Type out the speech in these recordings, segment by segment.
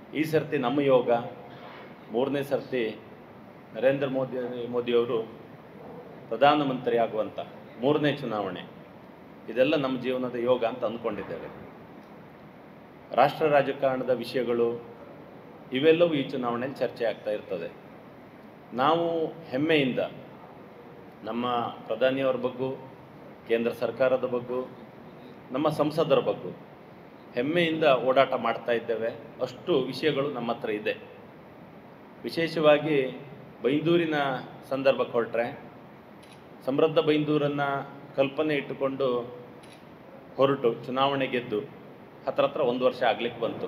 ಈ ಸರ್ತಿ ನಮ್ಮ ಯೋಗ ಮೂರನೇ ಸರ್ತಿ ನರೇಂದ್ರ ಮೋದಿಯವರು ಪ್ರಧಾನಮಂತ್ರಿ ಆಗುವಂಥ ಮೂರನೇ ಚುನಾವಣೆ. ಇದೆಲ್ಲ ನಮ್ಮ ಜೀವನದ ಯೋಗ ಅಂತ ಅಂದ್ಕೊಂಡಿದ್ದೇವೆ. ರಾಷ್ಟ್ರ ರಾಜಕಾರಣದ ವಿಷಯಗಳು ಇವೆಲ್ಲವೂ ಈ ಚುನಾವಣೆಯಲ್ಲಿ ಚರ್ಚೆ ಆಗ್ತಾ ಇರ್ತದೆ. ನಾವು ಹೆಮ್ಮೆಯಿಂದ ನಮ್ಮ ಪ್ರಧಾನಿಯವರ ಬಗ್ಗೂ, ಕೇಂದ್ರ ಸರ್ಕಾರದ ಬಗ್ಗೂ, ನಮ್ಮ ಸಂಸದರ ಬಗ್ಗೂ ಹೆಮ್ಮೆಯಿಂದ ಓಡಾಟ ಮಾಡ್ತಾ ಇದ್ದೇವೆ. ಅಷ್ಟು ವಿಷಯಗಳು ನಮ್ಮ ಹತ್ರ ಇದೆ. ವಿಶೇಷವಾಗಿ ಬೈಂದೂರಿನ ಸಂದರ್ಭಕ್ಕೆ ಹೊರಟ್ರೆ, ಸಮೃದ್ಧ ಬೈಂದೂರನ್ನು ಕಲ್ಪನೆ ಇಟ್ಟುಕೊಂಡು ಹೊರಟು ಚುನಾವಣೆ ಗೆದ್ದು ಹತ್ರ 1 ವರ್ಷ ಆಗಲಿಕ್ಕೆ ಬಂತು.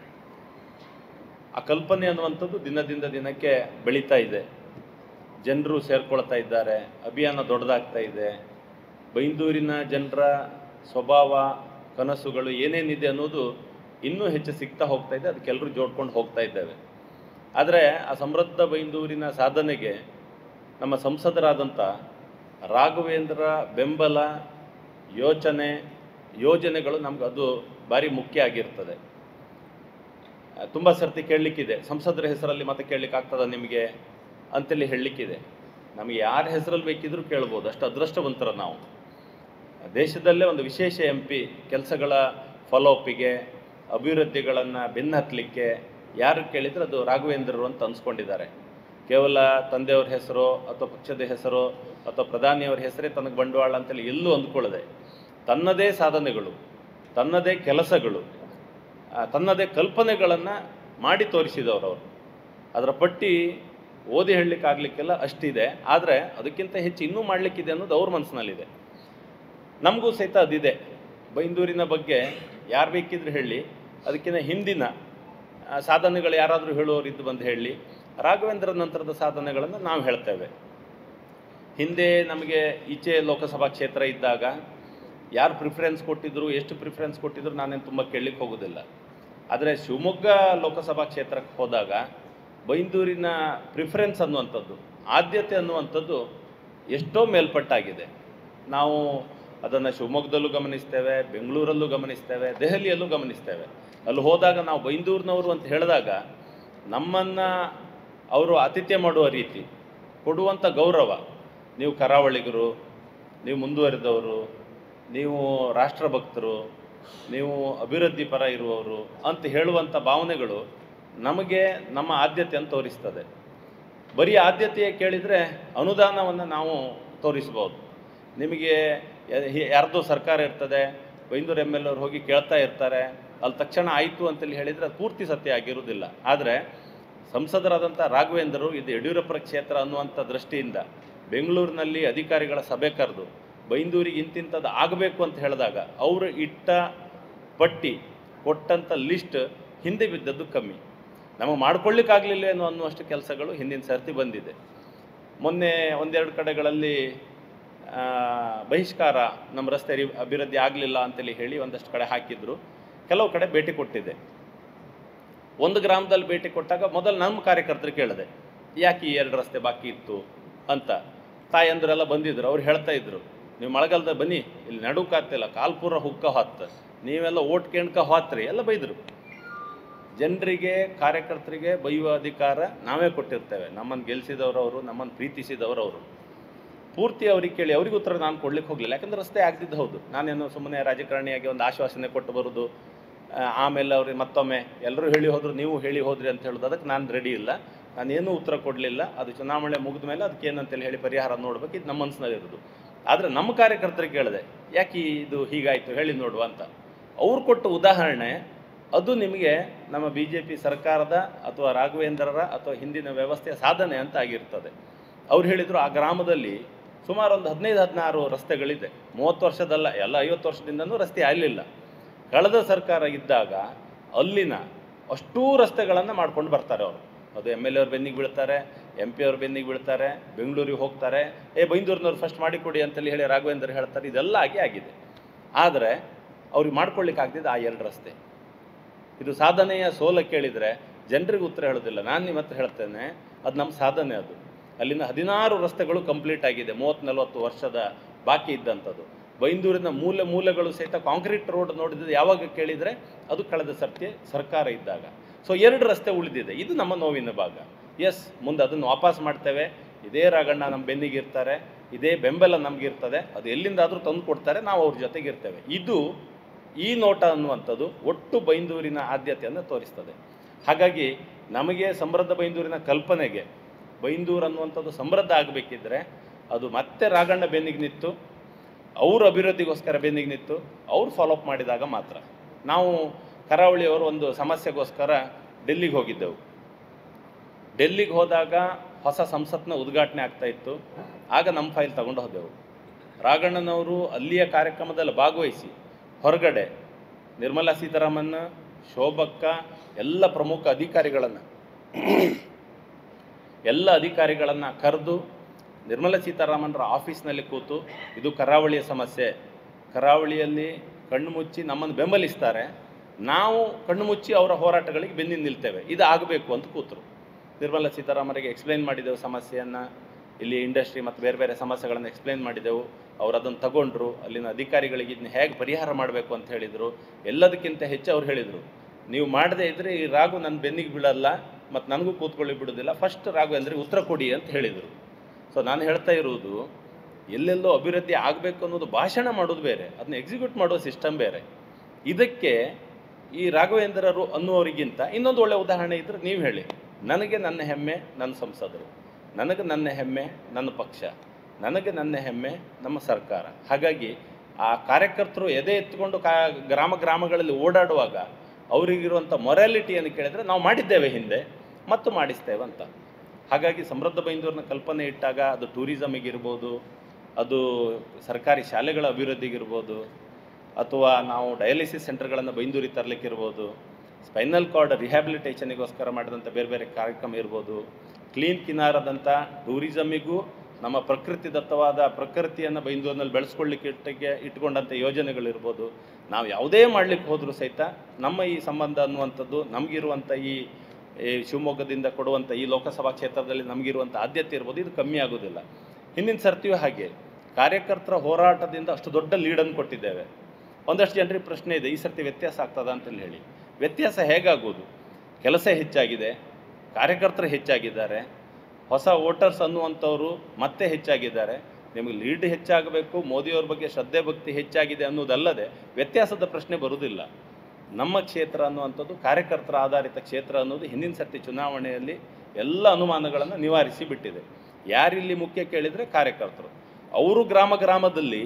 ಆ ಕಲ್ಪನೆ ಅನ್ನುವಂಥದ್ದು ದಿನದಿಂದ ದಿನಕ್ಕೆ ಬೆಳೀತಾ ಇದೆ. ಜನರು ಸೇರ್ಕೊಳ್ತಾ ಇದ್ದಾರೆ, ಅಭಿಯಾನ ದೊಡ್ಡದಾಗ್ತಾ ಇದೆ. ಬೈಂದೂರಿನ ಜನರ ಸ್ವಭಾವ, ಕನಸುಗಳು ಏನೇನಿದೆ ಅನ್ನೋದು ಇನ್ನೂ ಹೆಚ್ಚು ಸಿಗ್ತಾ ಹೋಗ್ತಾ ಇದೆ. ಅದಕ್ಕೆಲ್ಲರೂ ಜೋಡ್ಕೊಂಡು ಹೋಗ್ತಾ ಇದ್ದೇವೆ. ಆದರೆ ಆ ಸಮೃದ್ಧ ಬೈಂದೂರಿನ ಸಾಧನೆಗೆ ನಮ್ಮ ಸಂಸದರಾದಂಥ ರಾಘವೇಂದ್ರ ಬೆಂಬಲ, ಯೋಜನೆಗಳು ನಮ್ಗೆ ಅದು ಭಾರಿ ಮುಖ್ಯ ಆಗಿರ್ತದೆ. ತುಂಬ ಸರ್ತಿ ಕೇಳಲಿಕ್ಕಿದೆ, ಸಂಸದರ ಹೆಸರಲ್ಲಿ ಮತ್ತೆ ಕೇಳಲಿಕ್ಕೆ ಆಗ್ತದ ನಿಮಗೆ ಅಂತೇಳಿ ಹೇಳಲಿಕ್ಕಿದೆ. ನಮಗೆ ಯಾರ ಹೆಸರಲ್ಲಿ ಬೇಕಿದ್ರೂ ಕೇಳ್ಬೋದು, ಅಷ್ಟು ಅದೃಷ್ಟವಂತರ ನಾವು. ದೇಶದಲ್ಲೇ ಒಂದು ವಿಶೇಷ MP ಕೆಲಸಗಳ ಫಾಲೋಅಪ್ಪಿಗೆ, ಅಭಿವೃದ್ಧಿಗಳನ್ನು ಬೆನ್ನತ್ತಲಿಕ್ಕೆ ಯಾರು ಕೇಳಿದರೆ ಅದು ರಾಘವೇಂದ್ರರು ಅಂತ ಅನ್ಸ್ಕೊಂಡಿದ್ದಾರೆ. ಕೇವಲ ತಂದೆಯವ್ರ ಹೆಸರು ಅಥವಾ ಪಕ್ಷದ ಹೆಸರು ಅಥವಾ ಪ್ರಧಾನಿಯವರ ಹೆಸರೇ ತನಗೆ ಬಂಡವಾಳ ಅಂತೇಳಿ ಎಲ್ಲೂ ಅಂದ್ಕೊಳ್ಳದೆ, ತನ್ನದೇ ಸಾಧನೆಗಳು, ತನ್ನದೇ ಕೆಲಸಗಳು, ತನ್ನದೇ ಕಲ್ಪನೆಗಳನ್ನು ಮಾಡಿ ತೋರಿಸಿದವರು ಅವರು. ಅದರ ಪಟ್ಟಿ ಓದಿ ಹೇಳಲಿಕ್ಕಾಗಲಿಕ್ಕೆಲ್ಲ ಅಷ್ಟಿದೆ. ಆದರೆ ಅದಕ್ಕಿಂತ ಹೆಚ್ಚು ಇನ್ನೂ ಮಾಡಲಿಕ್ಕಿದೆ ಅನ್ನೋದು ಅವ್ರ ಮನಸ್ಸಿನಲ್ಲಿದೆ. ನಮಗೂ ಸಹಿತ ಅದಿದೆ. ಬೈಂದೂರಿನ ಬಗ್ಗೆ ಯಾರು ಬೇಕಿದ್ರು ಹೇಳಿ, ಅದಕ್ಕಿಂತ ಹಿಂದಿನ ಸಾಧನೆಗಳು ಯಾರಾದರೂ ಹೇಳುವವರು ಇದ್ದು ಬಂದು ಹೇಳಿ. ರಾಘವೇಂದ್ರ ನಂತರದ ಸಾಧನೆಗಳನ್ನು ನಾವು ಹೇಳ್ತೇವೆ. ಹಿಂದೆ ನಮಗೆ ಈಚೆ ಲೋಕಸಭಾ ಕ್ಷೇತ್ರ ಇದ್ದಾಗ ಯಾರು ಪ್ರಿಫರೆನ್ಸ್ ಕೊಟ್ಟಿದ್ರು, ಎಷ್ಟು ಪ್ರಿಫರೆನ್ಸ್ ಕೊಟ್ಟಿದ್ರು ನಾನೇನು ತುಂಬ ಕೇಳಲಿಕ್ಕೆ ಹೋಗೋದಿಲ್ಲ. ಆದರೆ ಶಿವಮೊಗ್ಗ ಲೋಕಸಭಾ ಕ್ಷೇತ್ರಕ್ಕೆ ಹೋದಾಗ ಬೈಂದೂರಿನ ಪ್ರಿಫರೆನ್ಸ್ ಅನ್ನುವಂಥದ್ದು, ಆದ್ಯತೆ ಅನ್ನುವಂಥದ್ದು ಎಷ್ಟೋ ಮೇಲ್ಪಟ್ಟಾಗಿದೆ. ನಾವು ಅದನ್ನು ಶಿವಮೊಗ್ಗದಲ್ಲೂ ಗಮನಿಸ್ತೇವೆ, ಬೆಂಗಳೂರಲ್ಲೂ ಗಮನಿಸ್ತೇವೆ, ದೆಹಲಿಯಲ್ಲೂ ಗಮನಿಸ್ತೇವೆ. ಅಲ್ಲಿ ಹೋದಾಗ ನಾವು ಬೈಂದೂರಿನವರು ಅಂತ ಹೇಳಿದಾಗ ನಮ್ಮನ್ನು ಅವರು ಆತಿಥ್ಯ ಮಾಡುವ ರೀತಿ, ಕೊಡುವಂಥ ಗೌರವ, ನೀವು ಕರಾವಳಿಗರು, ನೀವು ಮುಂದುವರೆದವರು, ನೀವು ರಾಷ್ಟ್ರಭಕ್ತರು, ನೀವು ಅಭಿವೃದ್ಧಿ ಪರ ಇರುವವರು ಅಂತ ಹೇಳುವಂಥ ಭಾವನೆಗಳು ನಮಗೆ ನಮ್ಮ ಆದ್ಯತೆಯನ್ನು ತೋರಿಸ್ತದೆ. ಬರೀ ಆದ್ಯತೆಯೇ ಕೇಳಿದರೆ ಅನುದಾನವನ್ನು ನಾವು ತೋರಿಸ್ಬೋದು. ನಿಮಗೆ ಯಾರ್ದೋ ಸರ್ಕಾರ ಇರ್ತದೆ, ಬೈಂದೂರು MLA ಅವ್ರು ಹೋಗಿ ಕೇಳ್ತಾ ಇರ್ತಾರೆ, ಅಲ್ಲಿ ತಕ್ಷಣ ಆಯಿತು ಅಂತೇಳಿ ಹೇಳಿದರೆ ಅದು ಪೂರ್ತಿ ಸತ್ಯ ಆಗಿರುವುದಿಲ್ಲ. ಆದರೆ ಸಂಸದರಾದಂಥ ರಾಘವೇಂದ್ರರು ಇದು ಯಡಿಯೂರಪ್ಪರ ಕ್ಷೇತ್ರ ಅನ್ನುವಂಥ ದೃಷ್ಟಿಯಿಂದ ಬೆಂಗಳೂರಿನಲ್ಲಿ ಅಧಿಕಾರಿಗಳ ಸಭೆ ಕರೆದು ಬೈಂದೂರಿಗೆ ಇಂತಿಂಥದ್ದು ಆಗಬೇಕು ಅಂತ ಹೇಳಿದಾಗ ಅವರು ಇಟ್ಟ ಪಟ್ಟಿ, ಕೊಟ್ಟಂಥ ಲಿಸ್ಟ್ ಹಿಂದೆ ಬಿದ್ದದ್ದು ಕಮ್ಮಿ. ನಮಗೆ ಮಾಡ್ಕೊಳ್ಳಿಕ್ಕಾಗಲಿಲ್ಲ ಅನ್ನುವಷ್ಟು ಕೆಲಸಗಳು ಹಿಂದಿನ ಸರ್ತಿ ಬಂದಿದೆ. ಮೊನ್ನೆ 1-2 ಕಡೆಗಳಲ್ಲಿ ಬಹಿಷ್ಕಾರ, ನಮ್ಮ ರಸ್ತೆ ಅಭಿವೃದ್ಧಿ ಆಗಲಿಲ್ಲ ಅಂತೇಳಿ ಹೇಳಿ ಒಂದಷ್ಟು ಕಡೆ ಹಾಕಿದ್ರು. ಕೆಲವು ಕಡೆ ಭೇಟಿ ಕೊಟ್ಟಿದೆ. ಒಂದು ಗ್ರಾಮದಲ್ಲಿ ಭೇಟಿ ಕೊಟ್ಟಾಗ ಮೊದಲು ನಮ್ಮ ಕಾರ್ಯಕರ್ತರು ಕೇಳಿದೆ, ಯಾಕೆ ಈ 2 ರಸ್ತೆ ಬಾಕಿ ಇತ್ತು ಅಂತ. ತಾಯಂದ್ರೆಲ್ಲ ಬಂದಿದ್ರು. ಅವ್ರು ಹೇಳ್ತಾ ಇದ್ರು, ನೀವು ಮಳೆಗಾಲದ ಬನ್ನಿ, ಇಲ್ಲಿ ನಡುಕಾಗ್ತಿಲ್ಲ, ಕಾಲ್ಪುರ ಹುಕ್ಕ ಹೊತ್ತು ನೀವೆಲ್ಲ ಓಟ್ ಕೇಳ್ಕ ಹೋತ್ರಿ ಎಲ್ಲ ಬೈದರು. ಜನರಿಗೆ, ಕಾರ್ಯಕರ್ತರಿಗೆ ಬೈಯುವ ಅಧಿಕಾರ ನಾವೇ ಕೊಟ್ಟಿರ್ತೇವೆ. ನಮ್ಮನ್ನು ಗೆಲ್ಲಿಸಿದವರವರು, ನಮ್ಮನ್ನು ಪ್ರೀತಿಸಿದವರವರು. ಪೂರ್ತಿ ಅವ್ರಿಗೆ ಕೇಳಿ ಅವ್ರಿಗೆ ಉತ್ತರ ನಾನು ಕೊಡ್ಲಿಕ್ಕೆ ಹೋಗಲಿಲ್ಲ. ಯಾಕಂದರೆ ರಸ್ತೆ ಆಗ್ತಿದ್ದು ಹೌದು. ನಾನೇನು ಸುಮ್ಮನೆ ರಾಜಕಾರಣಿಯಾಗಿ ಒಂದು ಆಶ್ವಾಸನೆ ಕೊಟ್ಟು ಬರೋದು, ಆಮೇಲೆ ಅವ್ರಿಗೆ ಮತ್ತೊಮ್ಮೆ ಎಲ್ಲರೂ ಹೇಳಿ ಹೋದರು, ನೀವು ಹೇಳಿ ಹೋದ್ರಿ ಅಂತ ಹೇಳೋದು, ಅದಕ್ಕೆ ನಾನು ರೆಡಿ ಇಲ್ಲ. ನಾನೇನೂ ಉತ್ತರ ಕೊಡಲಿಲ್ಲ. ಅದು ಚುನಾವಣೆ ಮುಗಿದ ಮೇಲೆ ಅದಕ್ಕೆ ಏನಂತೇಳಿ ಹೇಳಿ ಪರಿಹಾರ ನೋಡ್ಬೇಕು, ಇದು ನಮ್ಮ ಮನಸ್ಸಿನಲ್ಲಿರೋದು. ಆದರೆ ನಮ್ಮ ಕಾರ್ಯಕರ್ತರಿಗೆ ಕೇಳಿದೆ, ಯಾಕೆ ಇದು ಹೀಗಾಯಿತು ಹೇಳಿ ನೋಡುವ ಅಂತ. ಅವ್ರು ಕೊಟ್ಟ ಉದಾಹರಣೆ ಅದು ನಿಮಗೆ ನಮ್ಮ BJP ಸರ್ಕಾರದ ಅಥವಾ ರಾಘವೇಂದ್ರರ ಅಥವಾ ಹಿಂದಿನ ವ್ಯವಸ್ಥೆಯ ಸಾಧನೆ ಅಂತ ಆಗಿರ್ತದೆ. ಅವ್ರು ಹೇಳಿದರು, ಆ ಗ್ರಾಮದಲ್ಲಿ ಸುಮಾರು ಒಂದು 15-16 ರಸ್ತೆಗಳಿದೆ. 30 ವರ್ಷದಲ್ಲ, ಎಲ್ಲ 50 ವರ್ಷದಿಂದನೂ ರಸ್ತೆ ಆಗಲಿಲ್ಲ. ಕಳೆದ ಸರ್ಕಾರ ಇದ್ದಾಗ ಅಲ್ಲಿನ ಅಷ್ಟೂ ರಸ್ತೆಗಳನ್ನು ಮಾಡ್ಕೊಂಡು ಬರ್ತಾರೆ ಅವರು. ಅದು MLA ಅವ್ರ ಬೆನ್ನಿಗೆ ಬೀಳ್ತಾರೆ, MP ಅವ್ರ ಬೆನ್ನಿಗೆ ಬೀಳ್ತಾರೆ, ಬೆಂಗಳೂರಿಗೆ ಹೋಗ್ತಾರೆ, ಬೈಂದೂರಿನವ್ರು ಫಸ್ಟ್ ಮಾಡಿಕೊಡಿ ಅಂತೇಳಿ ಹೇಳಿ ರಾಘವೇಂದ್ರ ಹೇಳ್ತಾರೆ. ಇದೆಲ್ಲ ಆಗಿದೆ. ಆದರೆ ಅವ್ರಿಗೆ ಮಾಡ್ಕೊಳ್ಳಿಕ್ಕೆ ಆಗ್ತಿದ್ದು ಆ 2 ರಸ್ತೆ. ಇದು ಸಾಧನೆಯ ಸೋಲ ಕೇಳಿದರೆ ಜನರಿಗೆ ಉತ್ತರ ಹೇಳೋದಿಲ್ಲ. ನಾನು ನಿಮ್ಮ ಹತ್ರ ಹೇಳ್ತೇನೆ, ಅದು ನಮ್ಮ ಸಾಧನೆ. ಅದು ಅಲ್ಲಿನ 16 ರಸ್ತೆಗಳು ಕಂಪ್ಲೀಟ್ ಆಗಿದೆ. 30-40 ವರ್ಷದ ಬಾಕಿ ಇದ್ದಂಥದ್ದು. ಬೈಂದೂರಿನ ಮೂಲೆಗಳು ಸಹಿತ ಕಾಂಕ್ರೀಟ್ ರೋಡ್ ನೋಡಿದ್ದು ಯಾವಾಗ ಕೇಳಿದರೆ ಅದು ಕಳೆದ ಸರ್ತಿ ಸರ್ಕಾರ ಇದ್ದಾಗ. ಸೊ 2 ರಸ್ತೆ ಉಳಿದಿದೆ. ಇದು ನಮ್ಮ ನೋವಿನ ಭಾಗ. ಎಸ್, ಮುಂದೆ ಅದನ್ನು ವಾಪಸ್ ಮಾಡ್ತೇವೆ. ಇದೇ ರಾಘಣ್ಣ ನಮ್ಮ ಬೆನ್ನಿಗಿರ್ತಾರೆ, ಇದೇ ಬೆಂಬಲ ನಮಗಿರ್ತದೆ. ಅದು ಎಲ್ಲಿಂದಾದರೂ ತಂದು ಕೊಡ್ತಾರೆ, ನಾವು ಅವ್ರ ಜೊತೆಗಿರ್ತೇವೆ. ಇದು ಈ ನೋಟ ಅನ್ನುವಂಥದ್ದು ಒಟ್ಟು ಬೈಂದೂರಿನ ಆದ್ಯತೆಯನ್ನು ತೋರಿಸ್ತದೆ. ಹಾಗಾಗಿ ನಮಗೆ ಸಮೃದ್ಧ ಬೈಂದೂರಿನ ಕಲ್ಪನೆಗೆ, ಬೈಂದೂರು ಅನ್ನುವಂಥದ್ದು ಸಮೃದ್ಧ ಆಗಬೇಕಿದ್ರೆ ಅದು ಮತ್ತೆ ರಾಘಣ್ಣ ಬೆನ್ನಿಗೆ ನಿಂತು, ಅವ್ರ ಅಭಿವೃದ್ಧಿಗೋಸ್ಕರ ಬೆನ್ನಿಗೆ ನಿಂತು ಅವ್ರು ಫಾಲೋಅಪ್ ಮಾಡಿದಾಗ ಮಾತ್ರ. ನಾವು ಕರಾವಳಿಯವರು ಒಂದು ಸಮಸ್ಯೆಗೋಸ್ಕರ ಡೆಲ್ಲಿಗೆ ಹೋಗಿದ್ದೆವು. ಡೆಲ್ಲಿಗೆ ಹೋದಾಗ ಹೊಸ ಸಂಸತ್ನ ಉದ್ಘಾಟನೆ ಆಗ್ತಾಯಿತ್ತು. ಆಗ ನಮ್ಮ ಫೈಲ್ ತಗೊಂಡು ಹೋದೆವು. ರಾಘಣ್ಣನವರು ಅಲ್ಲಿಯ ಕಾರ್ಯಕ್ರಮದಲ್ಲಿ ಭಾಗವಹಿಸಿ ಹೊರಗಡೆ ನಿರ್ಮಲಾ ಸೀತಾರಾಮನ್, ಶೋಭಕ್ಕ, ಎಲ್ಲ ಪ್ರಮುಖ ಅಧಿಕಾರಿಗಳನ್ನು ಕರೆದು ನಿರ್ಮಲಾ ಸೀತಾರಾಮನ್ರ ಆಫೀಸ್ನಲ್ಲಿ ಕೂತು, ಇದು ಕರಾವಳಿಯ ಸಮಸ್ಯೆ, ಕರಾವಳಿಯಲ್ಲಿ ಕಣ್ಣು ಮುಚ್ಚಿ ನಮ್ಮನ್ನು ಬೆಂಬಲಿಸ್ತಾರೆ, ನಾವು ಕಣ್ಣು ಮುಚ್ಚಿ ಅವರ ಹೋರಾಟಗಳಿಗೆ ಬೆನ್ನಿ ನಿಲ್ತೇವೆ, ಇದು ಆಗಬೇಕು ಅಂತ ಕೂತರು. ನಿರ್ಮಲಾ ಸೀತಾರಾಮನ್ರಿಗೆ ಎಕ್ಸ್ಪ್ಲೈನ್ ಮಾಡಿದೆವು ಸಮಸ್ಯೆಯನ್ನು, ಇಲ್ಲಿ ಇಂಡಸ್ಟ್ರಿ ಮತ್ತು ಬೇರೆ ಬೇರೆ ಸಮಸ್ಯೆಗಳನ್ನು ಎಕ್ಸ್ಪ್ಲೈನ್ ಮಾಡಿದೆವು. ಅವರು ಅದನ್ನು ತಗೊಂಡ್ರು. ಅಲ್ಲಿನ ಅಧಿಕಾರಿಗಳಿಗೆ ಇದನ್ನ ಹೇಗೆ ಪರಿಹಾರ ಮಾಡಬೇಕು ಅಂತ ಹೇಳಿದರು. ಎಲ್ಲದಕ್ಕಿಂತ ಹೆಚ್ಚು ಅವ್ರು ಹೇಳಿದರು, ನೀವು ಮಾಡದೇ ಇದ್ದರೆ ಈ ರಾಗು ನನ್ನ ಬೆನ್ನಿಗೆ ಬೀಳಲ್ಲ ಮತ್ತು ನನಗೂ ಕೂತ್ಕೊಳ್ಳಿ ಬಿಡೋದಿಲ್ಲ, ಫಸ್ಟ್ ರಾಗು ಅಂದರೆ ಉತ್ತರ ಕೊಡಿ ಅಂತ ಹೇಳಿದರು. ಸೊ ನಾನು ಹೇಳ್ತಾ ಇರುವುದು, ಎಲ್ಲೆಲ್ಲೋ ಅಭಿವೃದ್ಧಿ ಆಗಬೇಕು ಅನ್ನೋದು ಭಾಷಣ ಮಾಡೋದು ಬೇರೆ, ಅದನ್ನ ಎಕ್ಸಿಕ್ಯೂಟ್ ಮಾಡೋ ಸಿಸ್ಟಮ್ ಬೇರೆ. ಇದಕ್ಕೆ ಈ ರಾಘವೇಂದ್ರರು ಅನ್ನುವರಿಗಿಂತ ಇನ್ನೊಂದು ಒಳ್ಳೆಯ ಉದಾಹರಣೆ ಇದ್ದರೆ ನೀವು ಹೇಳಿ. ನನಗೆ ನನ್ನ ಹೆಮ್ಮೆ ನನ್ನ ಸಂಸದರು, ನನಗೆ ನನ್ನ ಹೆಮ್ಮೆ ನನ್ನ ಪಕ್ಷ, ನನಗೆ ನನ್ನ ಹೆಮ್ಮೆ ನಮ್ಮ ಸರ್ಕಾರ. ಹಾಗಾಗಿ ಆ ಕಾರ್ಯಕರ್ತರು ಎದೆ ಎತ್ತುಕೊಂಡು ಗ್ರಾಮಗಳಲ್ಲಿ ಓಡಾಡುವಾಗ ಅವರಿಗಿರುವಂಥ ಮೊರಾಲಿಟಿಯನ್ನು ಕೇಳಿದರೆ ನಾವು ಮಾಡಿದ್ದೇವೆ ಹಿಂದೆ ಮತ್ತು ಮಾಡಿಸ್ತೇವೆ ಅಂತ. ಹಾಗಾಗಿ ಸಮೃದ್ಧ ಬೈಂದೂರಿನ ಕಲ್ಪನೆ ಇಟ್ಟಾಗ ಅದು ಟೂರಿಸಮಿಗಿರ್ಬೋದು, ಅದು ಸರ್ಕಾರಿ ಶಾಲೆಗಳ ಅಭಿವೃದ್ಧಿಗಿರ್ಬೋದು, ಅಥವಾ ನಾವು ಡಯಾಲಿಸಿಸ್ ಸೆಂಟರ್ಗಳನ್ನು ಬೈಂದೂರಿಗೆ ತರಲಿಕ್ಕಿರ್ಬೋದು, ಸ್ಪೈನಲ್ ಕಾರ್ಡ್ ರಿಹ್ಯಾಬಿಲಿಟೇಷನಿಗೋಸ್ಕರ ಮಾಡಿದಂಥ ಬೇರೆ ಬೇರೆ ಕಾರ್ಯಕ್ರಮ ಇರ್ಬೋದು, ಕ್ಲೀನ್ ಕಿನಾರದಂಥ ಟೂರಿಸಮಿಗೂ ನಮ್ಮ ಪ್ರಕೃತಿದತ್ತವಾದ ಪ್ರಕೃತಿಯನ್ನು ಬೈಂದೂರಿನಲ್ಲಿ ಬೆಳೆಸ್ಕೊಳ್ಳಿಕ್ಕೆ ಇಟ್ಕೊಂಡಂಥ ಯೋಜನೆಗಳಿರ್ಬೋದು. ನಾವು ಯಾವುದೇ ಮಾಡಲಿಕ್ಕೆ ಹೋದರೂ ಸಹಿತ ನಮ್ಮ ಈ ಸಂಬಂಧ ಅನ್ನುವಂಥದ್ದು, ನಮಗಿರುವಂಥ ಈ ಶಿವಮೊಗ್ಗದಿಂದ ಕೊಡುವಂಥ ಈ ಲೋಕಸಭಾ ಕ್ಷೇತ್ರದಲ್ಲಿ ನಮಗಿರುವಂಥ ಆದ್ಯತೆ ಇರ್ಬೋದು, ಇದು ಕಮ್ಮಿ ಆಗೋದಿಲ್ಲ. ಹಿಂದಿನ ಸರ್ತಿಯೂ ಹಾಗೆ ಕಾರ್ಯಕರ್ತರ ಹೋರಾಟದಿಂದ ಅಷ್ಟು ದೊಡ್ಡ ಲೀಡನ್ನು ಕೊಟ್ಟಿದ್ದೇವೆ. ಒಂದಷ್ಟು ಜನರಿಗೆ ಪ್ರಶ್ನೆ ಇದೆ, ಈ ಸರ್ತಿ ವ್ಯತ್ಯಾಸ ಆಗ್ತದ ಅಂತೇಳಿ ಹೇಳಿ. ವ್ಯತ್ಯಾಸ ಹೇಗಾಗೋದು? ಕೆಲಸ ಹೆಚ್ಚಾಗಿದೆ, ಕಾರ್ಯಕರ್ತರು ಹೆಚ್ಚಾಗಿದ್ದಾರೆ, ಹೊಸ ವೋಟರ್ಸ್ ಅನ್ನುವಂಥವರು ಮತ್ತೆ ಹೆಚ್ಚಾಗಿದ್ದಾರೆ. ನಿಮಗೆ ಲೀಡ್ ಹೆಚ್ಚಾಗಬೇಕು, ಮೋದಿಯವ್ರ ಬಗ್ಗೆ ಶ್ರದ್ಧೆ ಭಕ್ತಿ ಹೆಚ್ಚಾಗಿದೆ ಅನ್ನೋದಲ್ಲದೆ ವ್ಯತ್ಯಾಸದ ಪ್ರಶ್ನೆ ಬರುವುದಿಲ್ಲ. ನಮ್ಮ ಕ್ಷೇತ್ರ ಅನ್ನುವಂಥದ್ದು ಕಾರ್ಯಕರ್ತರ ಆಧಾರಿತ ಕ್ಷೇತ್ರ ಅನ್ನೋದು ಹಿಂದಿನ ಸರ್ತಿ ಚುನಾವಣೆಯಲ್ಲಿ ಎಲ್ಲ ಅನುಮಾನಗಳನ್ನು ನಿವಾರಿಸಿ ಬಿಟ್ಟಿದೆ. ಯಾರಿಲ್ಲಿ ಮುಖ್ಯ ಕೇಳಿದರೆ ಕಾರ್ಯಕರ್ತರು. ಅವರು ಗ್ರಾಮದಲ್ಲಿ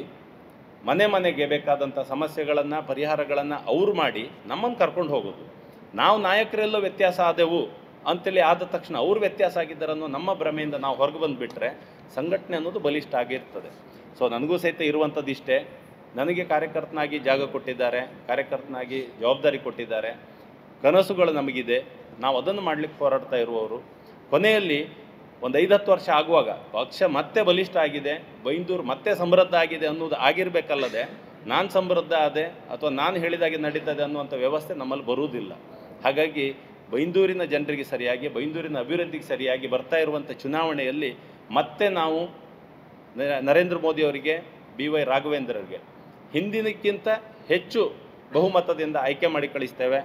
ಮನೆಗೆ ಬೇಕಾದಂಥ ಸಮಸ್ಯೆಗಳನ್ನು ಪರಿಹಾರಗಳನ್ನು ಅವರು ಮಾಡಿ ನಮ್ಮನ್ನು ಕರ್ಕೊಂಡು ಹೋಗೋದು. ನಾವು ನಾಯಕರೆಲ್ಲೋ ವ್ಯತ್ಯಾಸ ಆದೆವು ಅಂತೇಳಿ ಆದ ತಕ್ಷಣ ಅವ್ರು ವ್ಯತ್ಯಾಸ ಆಗಿದ್ದಾರೆ ಅನ್ನೋ ನಮ್ಮ ಭ್ರಮೆಯಿಂದ ನಾವು ಹೊರಗೆ ಬಂದುಬಿಟ್ರೆ ಸಂಘಟನೆ ಅನ್ನೋದು ಬಲಿಷ್ಠ ಆಗಿರ್ತದೆ. ಸೊ ನನಗೂ ಸಹಿತ ಇರುವಂಥದ್ದು ಇಷ್ಟೇ, ನನಗೆ ಕಾರ್ಯಕರ್ತನಾಗಿ ಜಾಗ ಕೊಟ್ಟಿದ್ದಾರೆ, ಕಾರ್ಯಕರ್ತನಾಗಿ ಜವಾಬ್ದಾರಿ ಕೊಟ್ಟಿದ್ದಾರೆ, ಕನಸುಗಳು ನಮಗಿದೆ, ನಾವು ಅದನ್ನು ಮಾಡಲಿಕ್ಕೆ ಹೋರಾಡ್ತಾ ಇರುವವರು. ಕೊನೆಯಲ್ಲಿ ಒಂದು 5-10 ವರ್ಷ ಆಗುವಾಗ ಪಕ್ಷ ಮತ್ತೆ ಬಲಿಷ್ಠ ಆಗಿದೆ, ಬೈಂದೂರು ಮತ್ತೆ ಸಮೃದ್ಧ ಆಗಿದೆ ಅನ್ನೋದು ಆಗಿರಬೇಕಲ್ಲದೆ ನಾನು ಸಮೃದ್ಧ ಆದೆ ಅಥವಾ ನಾನು ಹೇಳಿದಾಗೆ ನಡೀತದೆ ಅನ್ನುವಂಥ ವ್ಯವಸ್ಥೆ ನಮ್ಮಲ್ಲಿ ಬರುವುದಿಲ್ಲ. ಹಾಗಾಗಿ ಬೈಂದೂರಿನ ಜನರಿಗೆ ಸರಿಯಾಗಿ, ಬೈಂದೂರಿನ ಅಭಿವೃದ್ಧಿಗೆ ಸರಿಯಾಗಿ ಬರ್ತಾ ಇರುವಂಥ ಚುನಾವಣೆಯಲ್ಲಿ ಮತ್ತೆ ನಾವು ನರೇಂದ್ರ ಮೋದಿಯವರಿಗೆ, BY ರಾಘವೇಂದ್ರರಿಗೆ ಹಿಂದಿನಕ್ಕಿಂತ ಹೆಚ್ಚು ಬಹುಮತದಿಂದ ಆಯ್ಕೆ ಮಾಡಿ ಕಳಿಸ್ತೇವೆ.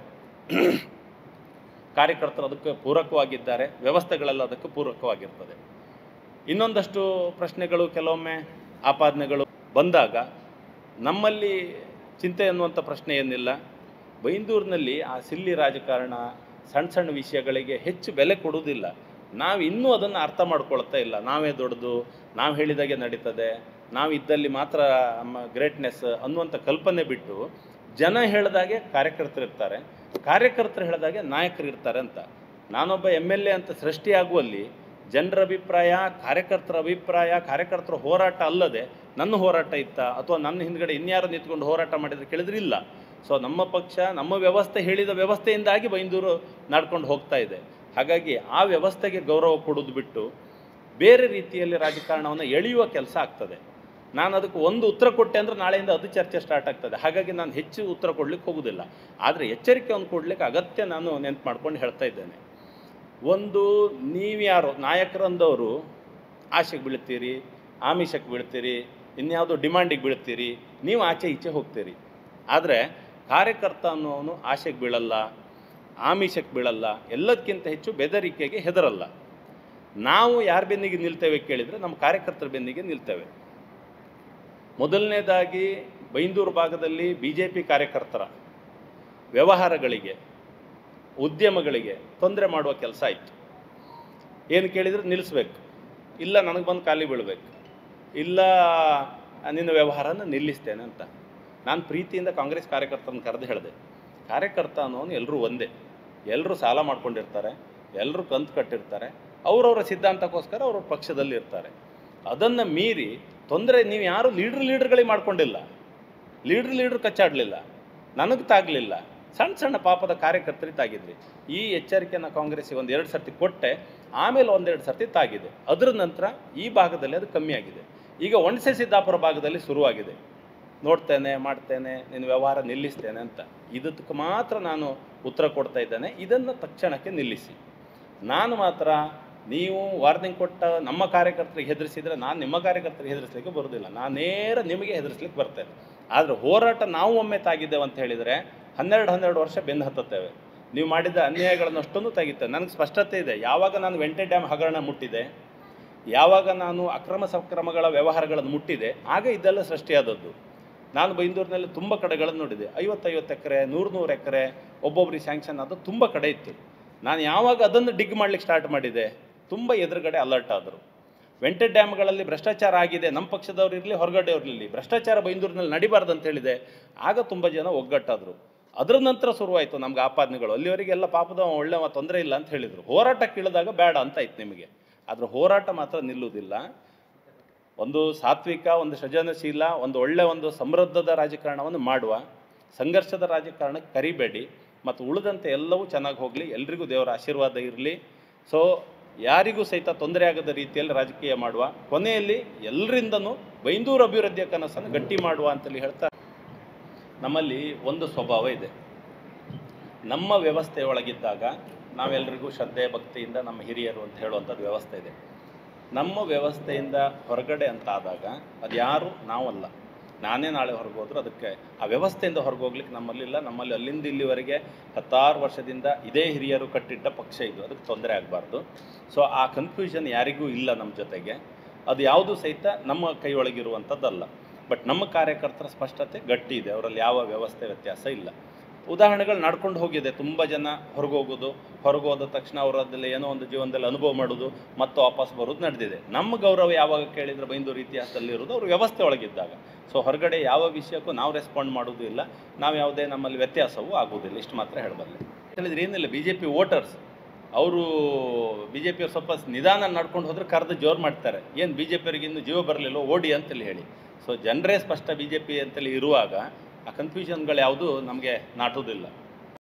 ಕಾರ್ಯಕರ್ತರು ಅದಕ್ಕೆ ಪೂರಕವಾಗಿದ್ದಾರೆ, ವ್ಯವಸ್ಥೆಗಳೆಲ್ಲ ಅದಕ್ಕೆ ಪೂರಕವಾಗಿರ್ತದೆ. ಇನ್ನೊಂದಷ್ಟು ಪ್ರಶ್ನೆಗಳು, ಕೆಲವೊಮ್ಮೆ ಆಪಾದನೆಗಳು ಬಂದಾಗ ನಮ್ಮಲ್ಲಿ ಚಿಂತೆ ಅನ್ನುವಂಥ ಪ್ರಶ್ನೆ ಏನಿಲ್ಲ. ಬೈಂದೂರಿನಲ್ಲಿ ಆ ಸಿಲ್ಲಿ ರಾಜಕಾರಣ, ಸಣ್ಣ ವಿಷಯಗಳಿಗೆ ಹೆಚ್ಚು ಬೆಲೆ ಕೊಡುವುದಿಲ್ಲ. ನಾವು ಇನ್ನೂ ಅದನ್ನು ಅರ್ಥ ಮಾಡ್ಕೊಳ್ತಾ ಇಲ್ಲ. ನಾವೇ ದೊಡ್ಡದು, ನಾವು ಹೇಳಿದಾಗೆ ನಡೀತದೆ, ನಾವು ಇದ್ದಲ್ಲಿ ಮಾತ್ರ ನಮ್ಮ ಗ್ರೇಟ್ನೆಸ್ ಅನ್ನುವಂಥ ಕಲ್ಪನೆ ಬಿಟ್ಟು ಜನ ಹೇಳಿದಾಗೆ ಕಾರ್ಯಕರ್ತರಿರ್ತಾರೆ, ಕಾರ್ಯಕರ್ತರು ಹೇಳಿದಾಗೆ ನಾಯಕರು ಇರ್ತಾರೆ ಅಂತ. ನಾನೊಬ್ಬ MLA ಅಂತ ಸೃಷ್ಟಿಯಾಗುವಲ್ಲಿ ಜನರ ಅಭಿಪ್ರಾಯ, ಕಾರ್ಯಕರ್ತರ ಅಭಿಪ್ರಾಯ, ಕಾರ್ಯಕರ್ತರ ಹೋರಾಟ ಅಲ್ಲದೆ ನನ್ನ ಹೋರಾಟ ಇತ್ತ ಅಥವಾ ನನ್ನ ಹಿಂದ್ಗಡೆ ಇನ್ಯಾರು ನಿಂತ್ಕೊಂಡು ಹೋರಾಟ ಮಾಡಿದರೆ ಕೇಳಿದ್ರೆ ಇಲ್ಲ. ಸೊ ನಮ್ಮ ಪಕ್ಷ, ನಮ್ಮ ವ್ಯವಸ್ಥೆ ಹೇಳಿದ ವ್ಯವಸ್ಥೆಯಿಂದಾಗಿ ಬೈಂದೂರು ನಡ್ಕೊಂಡು ಹೋಗ್ತಾ ಇದೆ. ಹಾಗಾಗಿ ಆ ವ್ಯವಸ್ಥೆಗೆ ಗೌರವ ಕೊಡೋದು ಬಿಟ್ಟು ಬೇರೆ ರೀತಿಯಲ್ಲಿ ರಾಜಕಾರಣವನ್ನು ಎಳೆಯುವ ಕೆಲಸ ಆಗ್ತದೆ. ನಾನು ಅದಕ್ಕೆ ಒಂದು ಉತ್ತರ ಕೊಟ್ಟೆ ಅಂದರೆ ನಾಳೆಯಿಂದ ಅದು ಚರ್ಚೆ ಸ್ಟಾರ್ಟ್ ಆಗ್ತದೆ. ಹಾಗಾಗಿ ನಾನು ಹೆಚ್ಚು ಉತ್ತರ ಕೊಡಲಿಕ್ಕೆ ಹೋಗೋದಿಲ್ಲ. ಆದರೆ ಎಚ್ಚರಿಕೆ ಒಂದು ಕೊಡಲಿಕ್ಕೆ ಅಗತ್ಯ ನಾನು ನೆನ್ಪು ಮಾಡ್ಕೊಂಡು ಹೇಳ್ತಾ ಇದ್ದೇನೆ. ಒಂದು, ನೀವ್ಯಾರೋ ನಾಯಕರಂದವರು ಆಶೆಗೆ ಬೀಳ್ತೀರಿ, ಆಮಿಷಕ್ಕೆ ಬೀಳ್ತೀರಿ, ಇನ್ಯಾವುದೋ ಡಿಮಾಂಡಿಗೆ ಬೀಳ್ತೀರಿ, ನೀವು ಆಚೆ ಈಚೆ ಹೋಗ್ತೀರಿ. ಆದರೆ ಕಾರ್ಯಕರ್ತ ಅನ್ನೋನು ಆಶೆಗೆ ಬೀಳಲ್ಲ, ಆಮಿಷಕ್ಕೆ ಬೀಳಲ್ಲ, ಎಲ್ಲದಕ್ಕಿಂತ ಹೆಚ್ಚು ಬೆದರಿಕೆಗೆ ಹೆದರಲ್ಲ. ನಾವು ಯಾರ ಬೆನ್ನಿಗೆ ನಿಲ್ತೇವೆ ಕೇಳಿದರೆ ನಮ್ಮ ಕಾರ್ಯಕರ್ತರ ಬೆನ್ನಿಗೆ ನಿಲ್ತೇವೆ. ಮೊದಲನೇದಾಗಿ ಬೈಂದೂರು ಭಾಗದಲ್ಲಿ BJP ಕಾರ್ಯಕರ್ತರ ವ್ಯವಹಾರಗಳಿಗೆ, ಉದ್ಯಮಗಳಿಗೆ ತೊಂದರೆ ಮಾಡುವ ಕೆಲಸ ಆಯಿತು. ಏನು ಕೇಳಿದರೆ ನಿಲ್ಲಿಸ್ಬೇಕು, ಇಲ್ಲ ನನಗೆ ಬಂದು ಖಾಲಿ ಬೀಳಬೇಕು, ಇಲ್ಲ ನಿನ್ನ ವ್ಯವಹಾರನ ನಿಲ್ಲಿಸ್ತೇನೆ ಅಂತ. ನಾನು ಪ್ರೀತಿಯಿಂದ ಕಾಂಗ್ರೆಸ್ ಕಾರ್ಯಕರ್ತರನ್ನು ಕರೆದು ಹೇಳಿದೆ, ಕಾರ್ಯಕರ್ತ ಅನ್ನೋನು ಎಲ್ಲರೂ ಒಂದೇ, ಎಲ್ಲರೂ ಸಾಲ ಮಾಡ್ಕೊಂಡಿರ್ತಾರೆ, ಎಲ್ಲರೂ ಕಂತು ಕಟ್ಟಿರ್ತಾರೆ, ಅವರವರ ಸಿದ್ಧಾಂತಕ್ಕೋಸ್ಕರ ಅವ್ರ ಪಕ್ಷದಲ್ಲಿ ಇರ್ತಾರೆ. ಅದನ್ನು ಮೀರಿ ತೊಂದರೆ ನೀವು ಯಾರು ಲೀಡ್ರ್ಗಳಿಗೆ ಮಾಡ್ಕೊಂಡಿಲ್ಲ, ಲೀಡ್ರ್ ಕಚ್ಚಾಡಲಿಲ್ಲ, ನನಗೆ ತಾಗಲಿಲ್ಲ, ಸಣ್ಣ ಸಣ್ಣ ಪಾಪದ ಕಾರ್ಯಕರ್ತರಿಗೆ ತಾಗಿದ್ರಿ. ಈ ಎಚ್ಚರಿಕೆಯನ್ನು ಕಾಂಗ್ರೆಸ್ಸಿಗೆ 1-2 ಸರ್ತಿ ಕೊಟ್ಟೆ, ಆಮೇಲೆ 1-2 ಸರ್ತಿ ತಾಗಿದೆ. ಅದರ ನಂತರ ಈ ಭಾಗದಲ್ಲಿ ಅದು ಕಮ್ಮಿ ಆಗಿದೆ. ಈಗ ಒಣಸೆ ಸಿದ್ದಾಪುರ ಭಾಗದಲ್ಲಿ ಶುರುವಾಗಿದೆ, ನೋಡ್ತೇನೆ, ಮಾಡ್ತೇನೆ, ನಿನ್ನ ವ್ಯವಹಾರ ನಿಲ್ಲಿಸ್ತೇನೆ ಅಂತ. ಇದಕ್ಕೆ ಮಾತ್ರ ನಾನು ಉತ್ತರ ಕೊಡ್ತಾ ಇದ್ದೇನೆ, ಇದನ್ನು ತಕ್ಷಣಕ್ಕೆ ನಿಲ್ಲಿಸಿ. ನಾನು ಮಾತ್ರ ನೀವು ವಾರ್ನಿಂಗ್ ಕೊಟ್ಟ ನಮ್ಮ ಕಾರ್ಯಕರ್ತರಿಗೆ ಹೆದರಿಸಿದರೆ ನಾನು ನಿಮ್ಮ ಕಾರ್ಯಕರ್ತರಿಗೆ ಹೆದರಿಸಲಿಕ್ಕೆ ಬರೋದಿಲ್ಲ, ನಾನು ನೇರ ನಿಮಗೆ ಹೆದರಿಸ್ಲಿಕ್ಕೆ ಬರ್ತೇನೆ. ಆದರೆ ಹೋರಾಟ ನಾವು ಒಮ್ಮೆ ತಾಗಿದ್ದೇವೆ ಅಂತ ಹೇಳಿದರೆ 12 ವರ್ಷ ಬೆನ್ನು ಹತ್ತುತ್ತೇವೆ. ನೀವು ಮಾಡಿದ ಅನ್ಯಾಯಗಳನ್ನು ಅಷ್ಟೊಂದು ತೆಗಿತೇವೆ. ನನಗೆ ಸ್ಪಷ್ಟತೆ ಇದೆ. ಯಾವಾಗ ನಾನು ವೆಂಟೆ ಡ್ಯಾಮ್ ಹಗರಣ ಮುಟ್ಟಿದೆ, ಯಾವಾಗ ನಾನು ಅಕ್ರಮ ಸಕ್ರಮಗಳ ವ್ಯವಹಾರಗಳನ್ನು ಮುಟ್ಟಿದೆ, ಆಗ ಇದೆಲ್ಲ ಸೃಷ್ಟಿಯಾದದ್ದು. ನಾನು ಬೈಂದೂರಿನಲ್ಲಿ ತುಂಬ ಕಡೆಗಳನ್ನು ನೋಡಿದೆ. 50 ಎಕರೆ, 100 ಎಕರೆ ಒಬ್ಬೊಬ್ಬರಿಗೆ ಸ್ಯಾಂಕ್ಷನ್ ಆದ ತುಂಬ ಕಡೆ ಇತ್ತು. ನಾನು ಯಾವಾಗ ಅದನ್ನು ಡಿಗ್ ಮಾಡಲಿಕ್ಕೆ ಸ್ಟಾರ್ಟ್ ಮಾಡಿದೆ, ತುಂಬ ಎದುರುಗಡೆ ಅಲರ್ಟ್ ಆದರು. ವೆಂಟೆ ಡ್ಯಾಮ್ಗಳಲ್ಲಿ ಭ್ರಷ್ಟಾಚಾರ ಆಗಿದೆ, ನಮ್ಮ ಪಕ್ಷದವ್ರು ಇರಲಿ, ಹೊರಗಡೆಯವ್ರಿರಲಿ, ಭ್ರಷ್ಟಾಚಾರ ಬೈಂದೂರಿನಲ್ಲಿ ನಡಿಬಾರ್ದು ಅಂತ ಹೇಳಿದೆ. ಆಗ ತುಂಬ ಜನ ಒಗ್ಗಟ್ಟಾದರು. ಅದರ ನಂತರ ಶುರುವಾಯಿತು ನಮ್ಗೆ ಆಪಾದನೆಗಳು. ಅಲ್ಲಿವರೆಗೆಲ್ಲ ಪಾಪದ ಒಳ್ಳೆ ತೊಂದರೆ ಇಲ್ಲ ಅಂತ ಹೇಳಿದರು. ಹೋರಾಟಕ್ಕೆ ಇಳಿದಾಗ ಬೇಡ ಅಂತ ಆಯ್ತು ನಿಮಗೆ. ಆದರೆ ಹೋರಾಟ ಮಾತ್ರ ನಿಲ್ಲುವುದಿಲ್ಲ. ಒಂದು ಸಾತ್ವಿಕ, ಒಂದು ಸೃಜನಶೀಲ, ಒಂದು ಸಮೃದ್ಧದ ರಾಜಕಾರಣವನ್ನು ಮಾಡುವ, ಸಂಘರ್ಷದ ರಾಜಕಾರಣಕ್ಕೆ ಕರಿಬೇಡಿ. ಮತ್ತು ಉಳಿದಂತೆ ಎಲ್ಲವೂ ಚೆನ್ನಾಗಿ ಹೋಗಲಿ, ಎಲ್ರಿಗೂ ದೇವರ ಆಶೀರ್ವಾದ ಇರಲಿ. ಸೊ ಯಾರಿಗೂ ಸಹಿತ ತೊಂದರೆ ಆಗದ ರೀತಿಯಲ್ಲಿ ರಾಜಕೀಯ ಮಾಡುವ, ಕೊನೆಯಲ್ಲಿ ಎಲ್ಲರಿಂದನೂ ಬೈಂದೂರು ಅಭಿವೃದ್ಧಿಯ ಕನಸನ್ನು ಗಟ್ಟಿ ಮಾಡುವ ಅಂತೇಳಿ ಹೇಳ್ತಾ, ನಮ್ಮಲ್ಲಿ ಒಂದು ಸ್ವಭಾವ ಇದೆ. ನಮ್ಮ ವ್ಯವಸ್ಥೆಯೊಳಗಿದ್ದಾಗ ನಾವೆಲ್ಲರಿಗೂ ಶ್ರದ್ಧೆ ಭಕ್ತಿಯಿಂದ ನಮ್ಮ ಹಿರಿಯರು ಅಂತ ಹೇಳುವಂಥದ್ದು ವ್ಯವಸ್ಥೆ ಇದೆ. ನಮ್ಮ ವ್ಯವಸ್ಥೆಯಿಂದ ಹೊರಗಡೆ ಅಂತ ಆದಾಗ ಅದು ಯಾರು ನಾವಲ್ಲ. ನಾನೇ ನಾಳೆ ಹೊರಗೋದ್ರು ಅದಕ್ಕೆ ಆ ವ್ಯವಸ್ಥೆಯಿಂದ ಹೊರಗೋಗ್ಲಿಕ್ಕೆ ನಮ್ಮಲ್ಲಿಲ್ಲ. ನಮ್ಮಲ್ಲಿ ಅಲ್ಲಿಂದ ಇಲ್ಲಿವರೆಗೆ 10 ವರ್ಷದಿಂದ ಇದೇ ಹಿರಿಯರು ಕಟ್ಟಿಟ್ಟ ಪಕ್ಷ ಇದು, ಅದಕ್ಕೆ ತೊಂದರೆ ಆಗಬಾರ್ದು. ಸೊ ಆ ಕನ್ಫ್ಯೂಷನ್ ಯಾರಿಗೂ ಇಲ್ಲ ನಮ್ಮ ಜೊತೆಗೆ. ಅದು ಯಾವುದೂ ಸಹಿತ ನಮ್ಮ ಕೈಯೊಳಗಿರುವಂಥದ್ದಲ್ಲ. ಬಟ್ ನಮ್ಮ ಕಾರ್ಯಕರ್ತರ ಸ್ಪಷ್ಟತೆ ಗಟ್ಟಿ ಇದೆ, ಅವರಲ್ಲಿ ಯಾವ ವ್ಯವಸ್ಥೆ ವ್ಯತ್ಯಾಸ ಇಲ್ಲ. ಉದಾಹರಣೆಗಳು ನಡ್ಕೊಂಡು ಹೋಗಿದೆ. ತುಂಬ ಜನ ಹೊರಗೋದ ತಕ್ಷಣ ಅವರದ್ದಲ್ಲಿ ಏನೋ ಒಂದು ಜೀವನದಲ್ಲಿ ಅನುಭವ ಮಾಡೋದು, ಮತ್ತು ವಾಪಸ್ ಬರೋದು ನಡೆದಿದೆ. ನಮ್ಮ ಗೌರವ ಯಾವಾಗ ಕೇಳಿದರೆ ಬೈಂದೂರು ಇತಿಹಾಸದಲ್ಲಿ ಇರೋದು ಅವರು ವ್ಯವಸ್ಥೆ ಒಳಗಿದ್ದಾಗ. ಸೊ ಹೊರಗಡೆ ಯಾವ ವಿಷಯಕ್ಕೂ ನಾವು ರೆಸ್ಪಾಂಡ್ ಮಾಡೋದು ಇಲ್ಲ, ನಾವು ಯಾವುದೇ ನಮ್ಮಲ್ಲಿ ವ್ಯತ್ಯಾಸವೂ ಆಗೋದಿಲ್ಲ. ಇಷ್ಟು ಮಾತ್ರ ಹೇಳಬಲ್ಲೆ. ಹೇಳಿದ್ರೆ ಏನಿಲ್ಲ, BJP ವೋಟರ್ಸ್ ಅವರು BJPಯವ್ರು ಸ್ವಲ್ಪ ನಿಧಾನ ನಡ್ಕೊಂಡು ಹೋದ್ರೆ ಕರೆದು ಜೋರು ಮಾಡ್ತಾರೆ. ಏನು BJPಯವರಿಗೆ ಇನ್ನೂ ಜೀವ ಬರಲಿಲ್ಲ, ಓಡಿ ಅಂತೇಳಿ ಹೇಳಿ. ಸೊ ಜನರೇ ಸ್ಪಷ್ಟ BJP ಅಂತೇಳಿ ಇರುವಾಗ ಆ ಕನ್ಫ್ಯೂಷನ್ಗಳು ಯಾವುದೂ ನಮಗೆ ನಾಟೋದಿಲ್ಲ.